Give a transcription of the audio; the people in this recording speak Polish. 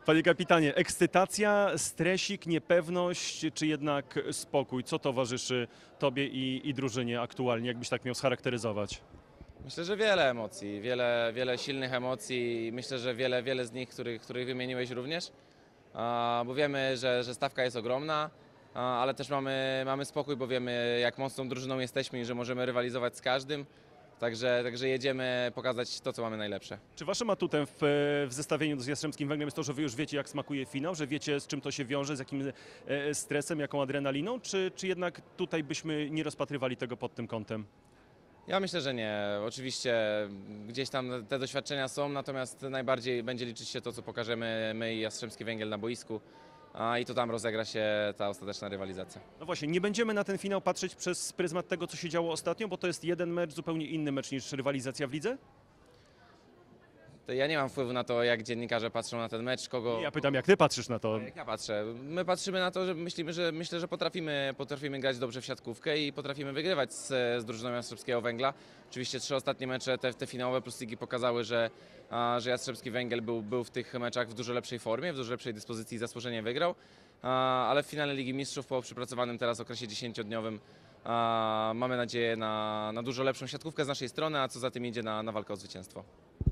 Panie kapitanie, ekscytacja, stresik, niepewność, czy jednak spokój? Co towarzyszy tobie i drużynie aktualnie, jakbyś tak miał scharakteryzować? Myślę, że wiele emocji, wiele silnych emocji i myślę, że wiele z nich, których wymieniłeś również, bo wiemy, że stawka jest ogromna, ale też mamy spokój, bo wiemy, jak mocną drużyną jesteśmy i że możemy rywalizować z każdym. Także jedziemy pokazać to, co mamy najlepsze. Czy waszym atutem w zestawieniu z Jastrzębskim Węglem jest to, że wy już wiecie, jak smakuje finał, że wiecie, z czym to się wiąże, z jakim stresem, jaką adrenaliną, czy jednak tutaj byśmy nie rozpatrywali tego pod tym kątem? Ja myślę, że nie. Oczywiście gdzieś tam te doświadczenia są, natomiast najbardziej będzie liczyć się to, co pokażemy my i Jastrzębski Węgiel na boisku, i to tam rozegra się ta ostateczna rywalizacja. No właśnie, nie będziemy na ten finał patrzeć przez pryzmat tego, co się działo ostatnio, bo to jest jeden mecz, zupełnie inny mecz niż rywalizacja w lidze? To ja nie mam wpływu na to, jak dziennikarze patrzą na ten mecz, kogo... Ja pytam, jak ty patrzysz na to? Jak ja patrzę. My patrzymy na to, że myślę, że potrafimy grać dobrze w siatkówkę i potrafimy wygrywać z drużyną Jastrzębskiego Węgla. Oczywiście 3 ostatnie mecze, te finałowe plus ligi pokazały, że Jastrzębski Węgiel był w tych meczach w dużo lepszej formie, w dużo lepszej dyspozycji i zasłużenie wygrał. Ale w finale Ligi Mistrzów po przepracowanym teraz okresie 10-dniowym mamy nadzieję na dużo lepszą siatkówkę z naszej strony, a co za tym idzie na walkę o zwycięstwo.